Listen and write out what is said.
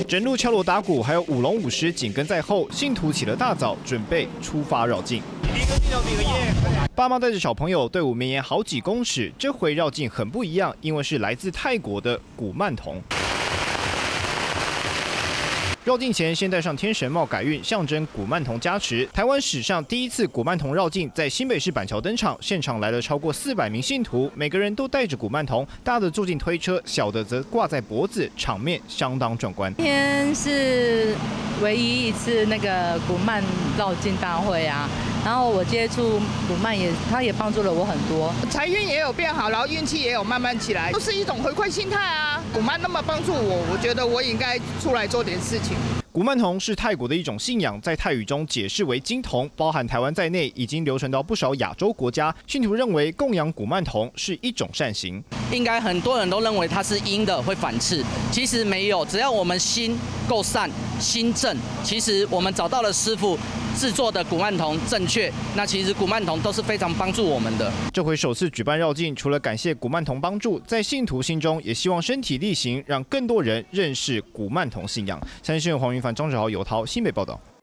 整路敲锣打鼓，还有舞龙舞狮紧跟在后，信徒起了大早，准备出发绕境。爸妈带着小朋友，队伍绵延好几公尺。这回绕境很不一样，因为是来自泰国的古曼童。绕境前先戴上天神帽改运，象征古曼童加持。台湾史上第一次古曼童绕境在新北市板桥登场，现场来了超过400名信徒，每个人都带着古曼童，大的坐进推车，小的则挂在脖子，场面相当壮观。 今天是唯一一次那个古曼绕境大会啊，然后我接触古曼他也帮助了我很多， 财运也有变好，然后运气也有慢慢起来，都是一种回馈心态啊。古曼那么帮助我，我觉得我应该出来做点事情。 古曼童是泰国的一种信仰，在泰语中解释为金童，包含台湾在内，已经流传到不少亚洲国家。信徒认为供养古曼童是一种善行， 应该很多人都认为它是阴的，会反刺，其实没有，只要我们心够善、心正，其实我们找到了师傅制作的古曼童正确，那其实古曼童都是非常帮助我们的。 这回首次举办绕境，除了感谢古曼童帮助，在信徒心中也希望身体力行，让更多人认识古曼童信仰。三立新闻黄云凡、张志豪、尤涛新北报道。